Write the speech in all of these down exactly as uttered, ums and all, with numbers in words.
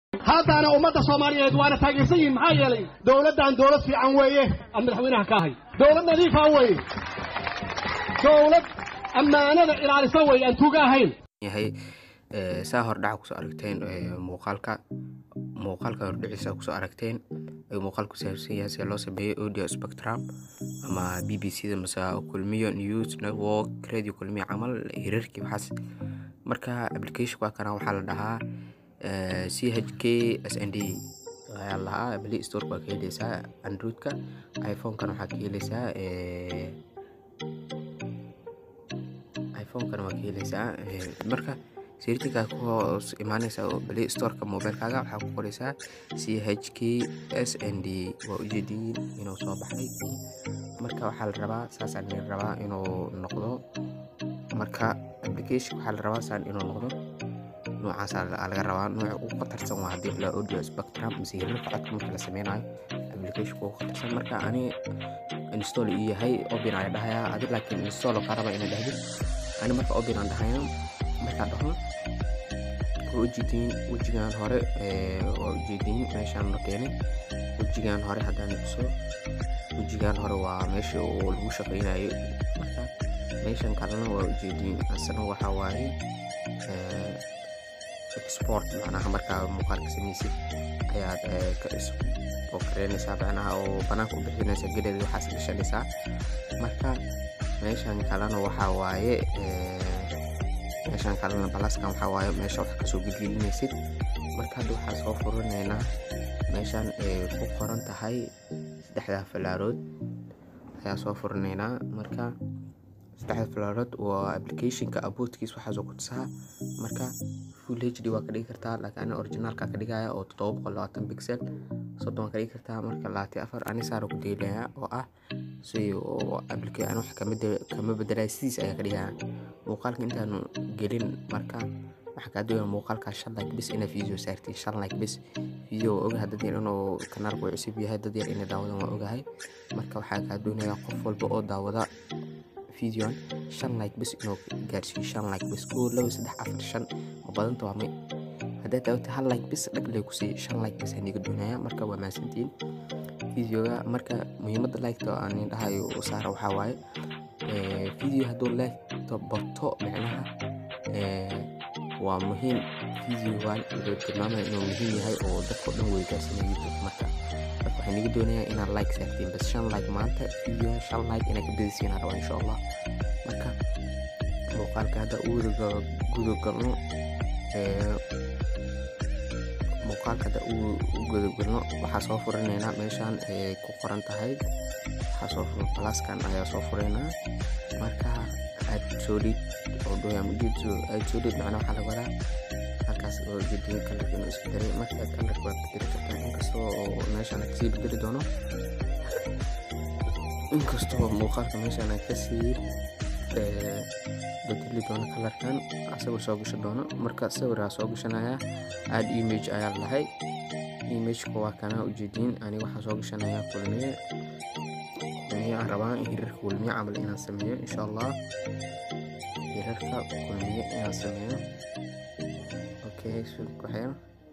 هذا أنا أمة الصومالية وأنا تاجسين معايا لي دولة عن دولة في عنوية أمر حوينها كاهي دولة نظيفة عنوية دولة أما أنا إلى على سوي أن توجاهين yahay ee saahor dhac ku soo aragteen ee muuqaalka muuqaalka hordhicisa ku soo aragteen ee muuqaalku saabsan yahay si loo sameeyo audio spectrum ama B B C da masa kulmiyo news network radio kulmiyo amal hirarkii waxaas marka application ka kana waxa la dhahaa ee C H K S N D ayaa la Play Store ka helaysa Android ka iPhone kan waxa ka helaysa ee iPhone kan waxa ka helaysa marka سيرتك أكو إيماني سو بلاي ستور كموبايل كذا وحكوا كوريسا سي إتش كي إس إن دي وجديد إنه صباح لي مركا وحال ربا ساسا نير ربا إنه نقضو مركا أبليكيشن وحال ربا سان إنه نقضو نوع عسل على ربا نوع وقطر سوا هدي لا أوديو سبكترام مسير رفعت ممكن سمينا أبليكيشن وقطر سان مركا أني إنستول إيه هاي أوبن على ده هذا لكن إنستول كهرباء إنه ده أنا مركا أوبن عند هاي marka dhaho wajidin wajigan hore ee wajidin meeshan la keenay wajigan hore hadaan soo wajigan hore waa meesha oo lagu shaqeynayo marka meeshan kalena waa wajidin asana waxa waaye ee export macnaha marka muuqaalka sameeyay ayaad ka isoo kareynaysa macnaha oo banaanka u bixinaysa galeed waxa soo marka meeshan kalena waxa waaye ee meeshan kalena balaskan waxa waaye meesha wax ka soo gudbinaysid marka hadda waxa soo furanayna meeshan ee ku qoran tahay saddexda falaarood ayaa soo furanayna marka saddexda falaarood waa application ka aboodkiis waxa soo kutsaa marka full H D waa ka dhigi kartaa laakiin original ka ka dhigaya oo todoba boqol iyo labaatan pixel soddon ka dhigi kartaa marka labaatan iyo afar ani saaro ku deelaya oo ah si oo application wax kamid kama bedelaysiis ayaa ka dhigaya muuqaalka intaan gelin marka waxa ka duwan muuqaalka shan like bis ina video saartay shan like bis video ogahay dad yar inuu kanaalku cusub yahay dad yar inay daawadaan waa ogahay marka waxa ka doonaya qof walba oo daawada video shan like bis inuu gaarsiiyo shan like bis oo laba saddex afar shan oo badan taamay haddii daawada hal like bis dhaqlay ku sii shan like bis aniga doonaya marka waa maasantiin videoga marka muhiimadda like to aan dhahayo oo saara waxa waaye ee video haduu like to bato macnaha ee waa muhiim video waan oo tilmaamay inuu muhiim yahay oo dadka dhan way gaarsiinayaan YouTube marka waxaan niga doonayaa inaan like saartiin bas shan like maanta video shan like ina ka bidisiin rabo insha Allah marka muuqaalka hada uu gudo galno ee muuqaalka hada uu gudo galno waxa soo furanaynaa meeshan ee ku qoran tahay waxa soo furan pluskan ayaa soo furaynaa marka aad soo dhig oo dooya muddo aad soo dhig macna waxa la wadaa halkaas oo jidin kala inuu isku daray marka kala waa bedeli kartaa inkastoo oo meeshan ka sii bedeli doono inkastoo muuqaalka meeshan ka sii ee bedeli doono kalarkan asagoo soo gasho doono marka sawir soo gashanaya aad image ayaa lahay image ko waa kana u jidin ani waxa soo gashanaya kulmiye kulmiye rabaan hirarka kulmiye amal inaan sameeyo insha Allah hirarka kulmiye inaan sameeyo okay soo qaxay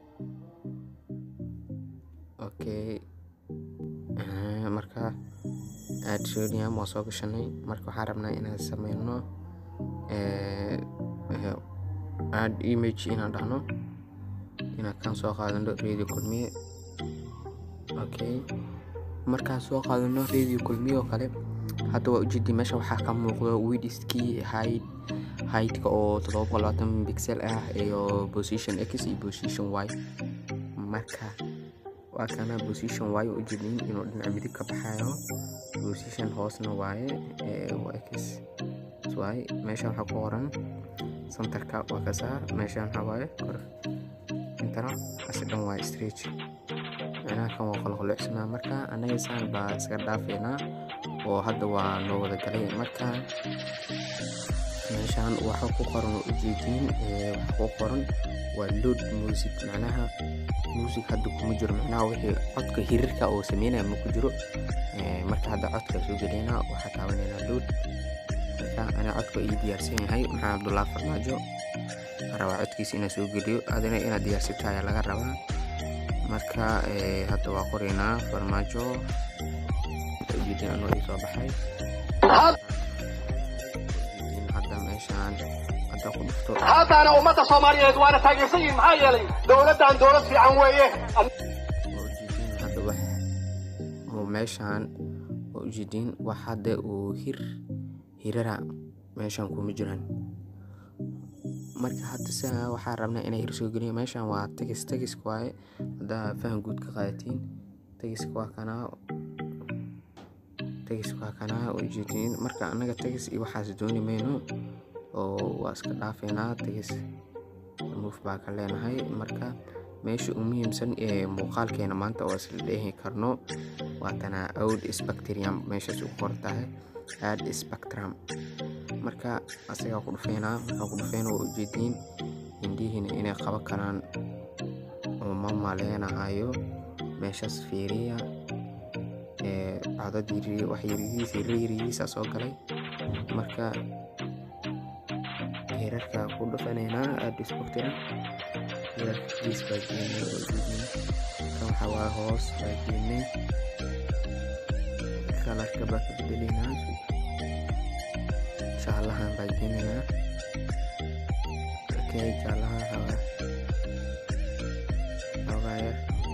okay marka aad shooniya ma soo gashanay marka waxa rabnaa inaan sameeyno ee aad image inaan dhahno inaan kan soo qaadano radio kulmiye okay marka soo qaadano radio kulmiye kale hadda waa ujeedii meesha waxa ka muuqdo width-ki height height-ka oo todoba boqol iyo labaatan pixel ah iyo position x iyo position y marka waa kana position y ujeedin inuu dhinaca midig ka baxayo position hoosna waaye ee x y meesha waxa ku qoran centerka waa ka saar meesha waxa waaye kor intana asadan waa stretch ana kan waa qalqalcina marka anaga saan baa iska dhaafeena oo hadda waa noo wada galay marka meeshan waxa ku qoran ujeedin ee waxa ku qoran waa load music macnaha music hadda kuma jiro macnaha wixii codka hirarka oo sameynaya ma ku jiro ee marka hadda codka soo galeyna waxa taabanayna load marka ana codka ii diyaarsan yahay maxamed Abdullah Farmaajo rabaa codkiisa inaa soo geliyo adina inaad diyaarsato ayaa laga rabaa marka hadda waa qoraynaa farmaajo ujeedin anoo ii soo baxay hadda meeshaan hadda ku dhufto haddana ummadda Soomaaliyeed waana taageersan yihiin maxaa yeelay dowladdan dowlad fiican weeye ujeedin hadda wax oo meeshaan ujeedin wax hadda uu hir hirara meeshaan kuma jiraan marka hadda saa waxaa rabnaa inay hir soo geliyo meeshaan waa tagis tagis waaye hadda faham guud ka qaadatiin tagis waa kana tagis waa kana ujeedin marka anaga tagis iyo waxaas dooni mayno oo waa iska dhaafeynaa tagis move baa ka leenahay marka meesha ugu muhiimsan ee muuqaalkeena maanta oo isla dheehi karno waa tana aud spectrum meeshaas u qortahay add spectrum marka asaga ku dhufeynaa waxa ku dhufeynaa oo ujeedin indihiina inay qaban karaan oo ma maleenahayo meeshaas fiiriya ee cadadii wax yariis yariis soo galay marka heerarka ku dhufaneynaa add spectrum heerarkiis baa gelinay oo ujeedin kan waxa waa hoos baa gelinay kalarka baa ka bedelinaa jaalahan baa gelinaa okay jaalahan hawa hawaya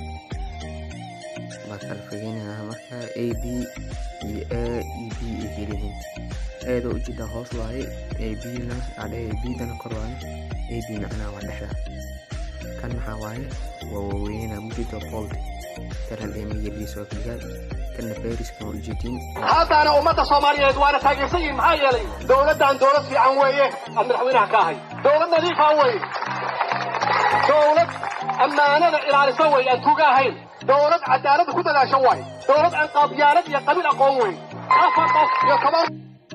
baa kala fogeynaa marka a b iyo a e b ay gelihiin aad u jida hoos waaye a b na ade a b dana kor waaye a b macnaa waa dhexda kan maxaa waaye waa waaweyna mujida bold karan ee miyadiisa oo kaliya kana beeriska ujeedin haddana ummadda Soomaaliyeed waana taageersan yihiin maxaa yeelay dowladdan dowlad fiican weeye aan madaxweynaha ka ahay dowlad nadiif ah weeye dowlad ammaanada ilaalisa weeye aan tuuga ahayn dowlad cadaalad ku dadaasho waaye dowlad aan qabyaalad iyo qabiil aqoon weeye afar qof iyo toban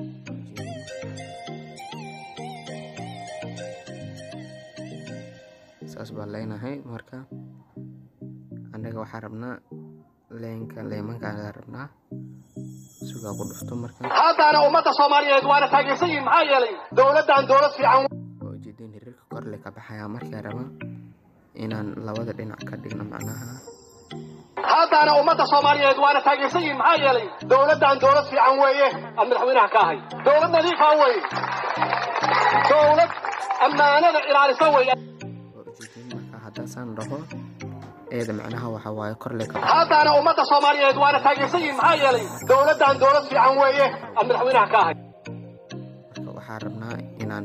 saas baa leenahay marka anaga waxaan rabnaa leenka leemanka aan rabnaa suuqa ku dhufto marka haddana ummadda Soomaaliyeed waana taageersan yihiin maxaa yeelay dowladdan dowlad fiican oo ujeedin hirarka kor le ka baxaya marka raba inaan labada dhinac ka dhigno macnaha haddana ummadda Soomaaliyeed waana taageersan yihiin maxaa yeelay dowladdan dowlad fiican weeye aan madaxweynaha ka ahay dowlad nadiif ah weeye dowlad ammaanada ilaalisa weeye ujeedin marka haddaan dhaho eeda macnaha waxa waaye kor le ka haddana ummadda Soomaaliyeed waana taageersan yihiin maxaa yeelay dowladdan dowlad fiican weeye aan madaxweynaha ka ahay marka waxaan rabnaa inaan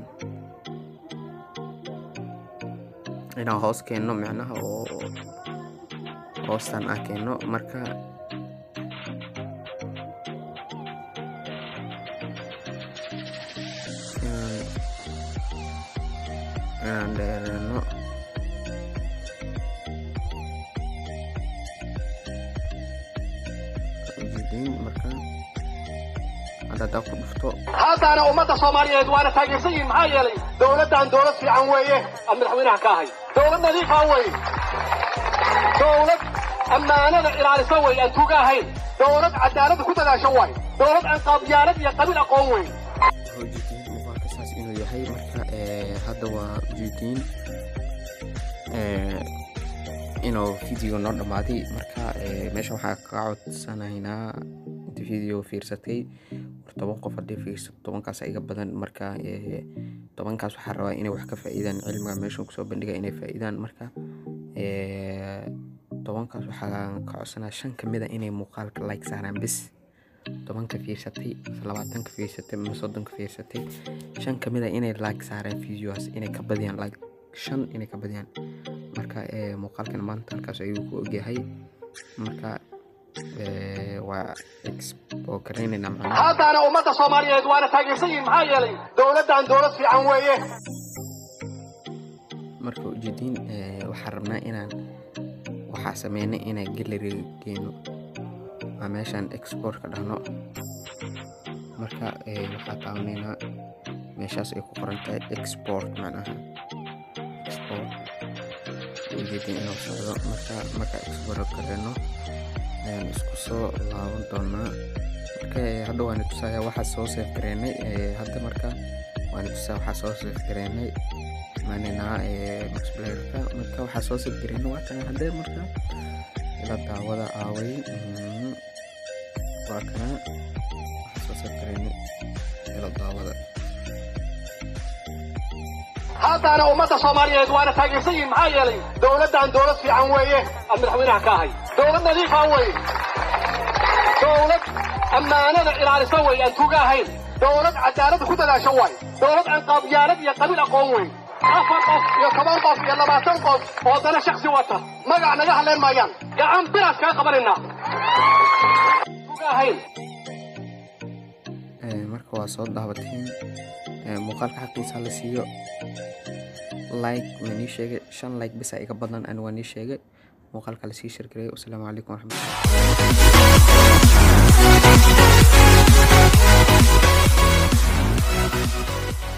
inaan hoos keenno macnaha oo hoostan aan keenno marka inaan dheereno marka hadda ku dhufto haddana ummadda Soomaaliyeed waana taageersan yihiin maxaa yeelay dowladdan dowlad fiican weeye aan madaxweynaha ka ahay dowlad nadiif ah weeye dowlad ammaanada ilaalisa weeye aan tuuga ahayn dowlad cadaalad ku dadaasho waaye dowlad aan qabyaalad iyo qabiil aqoon weeye ujeedin muuqaalka saas inuu yahay marka hadda waa ujeedin inuu video noo dhamaaday marka meesha waxaa ka codsanaynaa inta video fiirsatay toban qof haddii fiirsato tobankaas iga badan marka tobankaas waxaa rabaa inay wax ka faa'iidaan cilmiga meesha kusoo bandhiga inay faa'iidaan marka tobankaas waxaan ka codsanaa shan ka mid ah inay muuqaalka like saaraan bis tobanka fiirsatay labaatanka fiirsatay ama soddonka fiirsatay shan ka mid ah inay like saaraan videoas inay ka badiyaan like shan inay ka badiyaan marka ee muuqaalkan maanta halkaas ayuu ku ogyahay marka ee waa expo kareynayna macnaha haddana ummadda Soomaaliyeed waana taageersan yihiin maxaa yeelay dowladdan dowlad fiican weeye marka ujeedin ee waxaan rabnaa inaan waxaa sameynay inaan gallery geeno ama meeshaan export ka dhahno marka ee waxaa taabanayna meeshaas ay ku qoran tahay export macnaha export ujeedin inuu socdo marka marka export kareno ayaan isku soo laaban doonaa marka hadda waan tusayaa waxa soo save gareynay hadda marka waan tusaa waxa soo save gareynay imaanayna max playerka marka waxaa soo sabgareyna waa kana hadee marka ila daawada aaway waa kana waxaa soo sabgareyna ila daawada haddana ummadda Soomaaliyeed waana taageersan yihiin maxaa yeelay dawladdan dawlad fiican weeye aan madaxweynaha ka ahay dawlad nadiif ah weeye dawlad ammaanada ilaalisa weeye aan tuuga ahayn dawlad cadaalad ku dadaasho weeye dawlad aan qabyaalad iyo qabiil aqoon weeye afar qof iyo toban qof iyo labaatan qof oo dana shakhsi wata magac naga hadleen maayaan gacan biraas kaga qabanayna tuuga ahayn marka waa soo daawateen muuqaalka xaqiisa la siiyo like wani sheegay shan like bisa iga badan aan wani sheegay muuqaalka la sii share gareey. Assalaamu calaykum warahmatullahi